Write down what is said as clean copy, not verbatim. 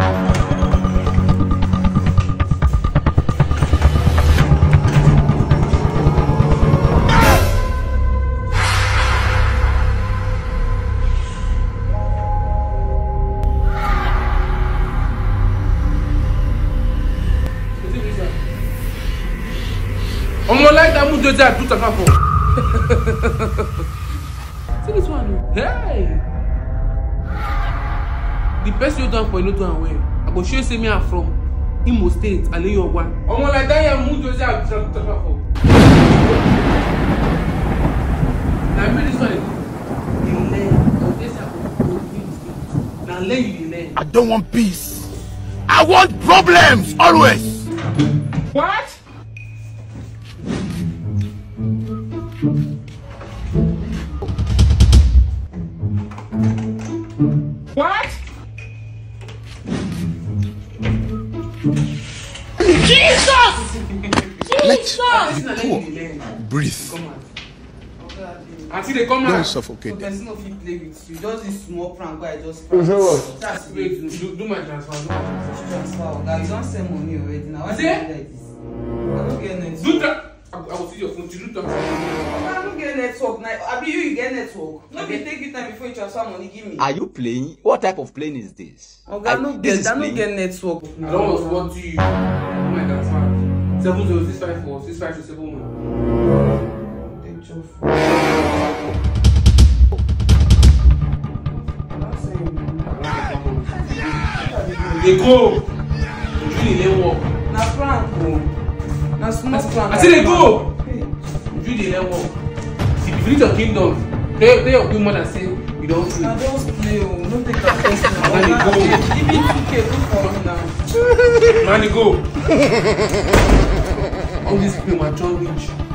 On me like that move de dire tout à fait fort. C'est this one. Hey. The person you done for you know where. I go show you me I'm from Imo State and you one. On me like that you move de dire tout à fait fort. Now me this one. Now let you learn. I don't want peace. I want problems always. What? What? Jesus! Jesus! Breathe. Come on. Until they come out. Don't suffocate. So person no fit play with you. Just this small prank where I just Do That's wait, do my transfer. transfer. Oga, you don't send money already. Now why Is you it? like this? I don't get network. Do that. I will see your phone. You do transfer. I don't get network. Now, Abi, you get network. No be take you time before you transfer money. Give me. Are you playing? What type of plane is this? Oga, I no get network. I don't want to want to you. Do my transfer. 70654 65271. Take your phone. They go. You really work. Na prank o. Na small prank. I say they go. You really work. See, if you reach your kingdom, they your queen mother say you don't play. Na just play o. No take that personal. Na dey go. Give me 2K. Good for me now. Man, they go. All this people mature rich.